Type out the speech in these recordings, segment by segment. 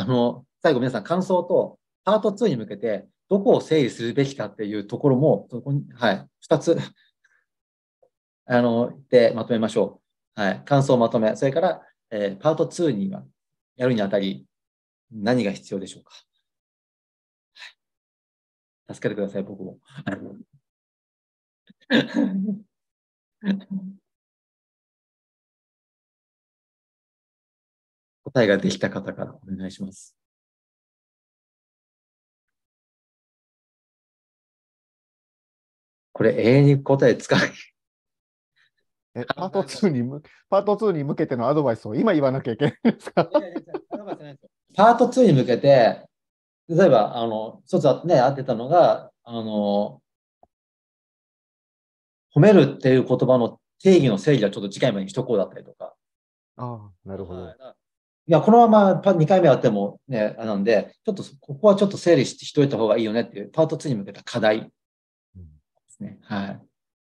最後皆さん感想とパート2に向けてどこを整理するべきかっていうところも、そこに、はい、2つでまとめましょう。はい、感想をまとめ、それから、パート2にはやるにあたり何が必要でしょうか。助けてください、僕も。答えができた方からお願いします。これ永遠に答え使う。 パート2に向けてのアドバイスを今言わなきゃいけないんですか？ パート2に向けて、例えば、一つね、あってたのが、褒めるっていう言葉の定義の整理はちょっと次回までにしとこうだったりとか。 ああ、なるほど。 いや、このまま2回目あってもね、なんで、ちょっと、ここはちょっと整理しておいた方がいいよねっていう、パート2に向けた課題ですね。はい。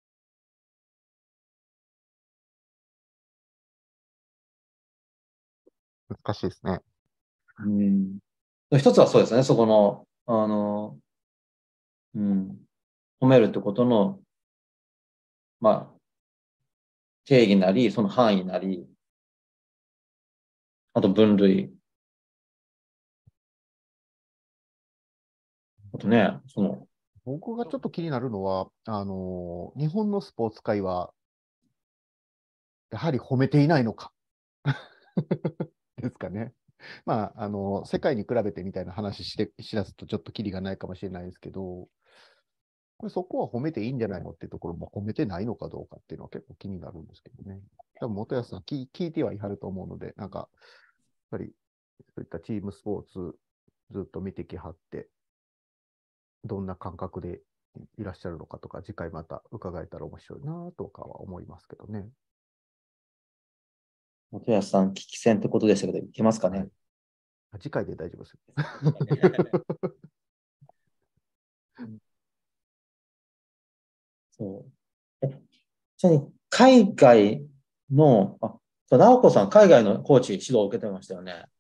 難しいですね。 うん。一つはそうですね、そこの、うん、褒めるってことの、まあ、定義なり、その範囲なり、あと分類。あとね、 僕がちょっと気になるのは、日本のスポーツ界は、やはり褒めていないのかですかね。まあ、世界に比べてみたいな話しだすとちょっとキリがないかもしれないですけど、これそこは褒めていいんじゃないのっていうところも褒めてないのかどうかっていうのは結構気になるんですけどね。多分元安さん聞いてはいはると思うので、なんか、やっぱりそういったチームスポーツずっと見てきはって、どんな感覚でいらっしゃるのかとか、次回また伺えたら面白いなとかは思いますけどね。 元安さん、危機戦ってことでしたけど、いけますかね。 はい。次回で大丈夫ですよ。 そう。ちなみに、海外の、直子さん、海外のコーチ指導を受けてましたよね。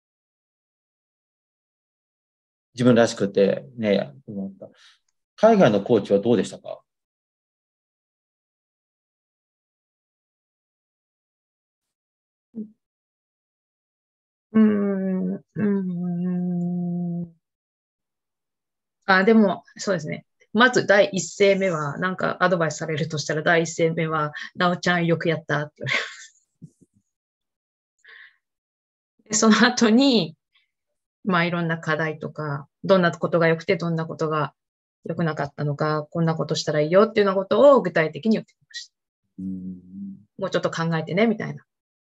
自分らしくて、ね、海外のコーチはどうでしたか？ うーん、うーん。あ、でも、そうですね。まず第一声目は、なんかアドバイスされるとしたら、第一声目は、なおちゃんよくやったって言われて、その後に、まあいろんな課題とか、どんなことが良くて、どんなことが良くなかったのか、こんなことしたらいいよっていうようなことを具体的に言ってきました。 うん、 もうちょっと考えてね、みたいな。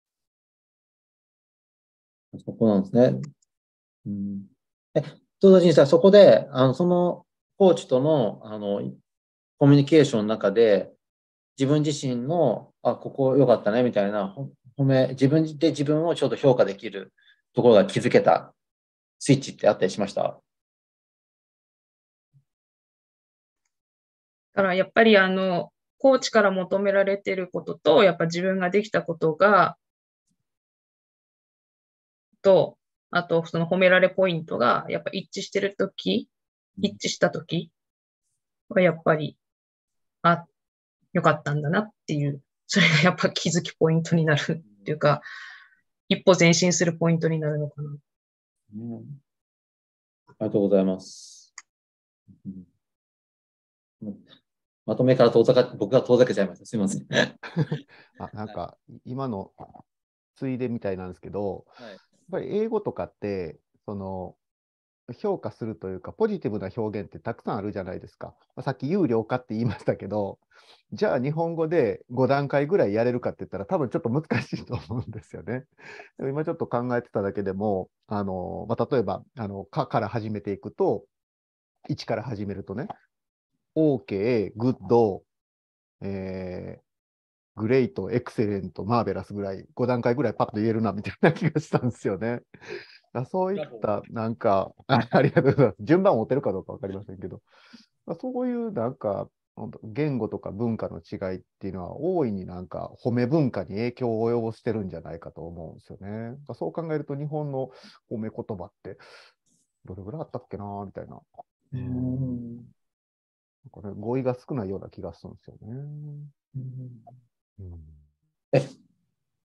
そこなんですね。うん、と同時にさ、そこで、そのコーチとの、コミュニケーションの中で、自分自身の、ここ良かったね、みたいな、自分で自分をちょっと評価できるところが気づけたスイッチってあったりしました？ だからやっぱりコーチから求められてることと、やっぱ自分ができたことが、と、あとその褒められポイントが、やっぱ一致したときはやっぱり、あ、よかったんだなっていう、それがやっぱ気づきポイントになるっていうか、一歩前進するポイントになるのかな。 うん、ありがとうございます。うん、まとめから僕が遠ざけちゃいました。すみません。 なんか、今のついでみたいなんですけど、 はい。 やっぱり英語とかって、評価するというか、ポジティブな表現ってたくさんあるじゃないですか。さっき有料化って言いましたけど、じゃあ日本語で5段階ぐらいやれるかって言ったら多分ちょっと難しいと思うんですよね。でも今ちょっと考えてただけでも、例えば、から始めていくと、1から始めるとね、OK、グッド、えグレイト、エクセレント、マーベラスぐらい、5段階ぐらいパッと言えるなみたいな気がしたんですよね。そういった、なんか、ありがとうございます。順番を追ってるかどうかわかりませんけど、そういう、なんか、 本当言語とか文化の違いっていうのは大いになんか褒め文化に影響を及ぼしてるんじゃないかと思うんですよね。そう考えると日本の褒め言葉ってどれぐらいあったっけなみたいな。 うなんん。 かね、語彙が少ないような気がするんですよね。 うんうん。 え、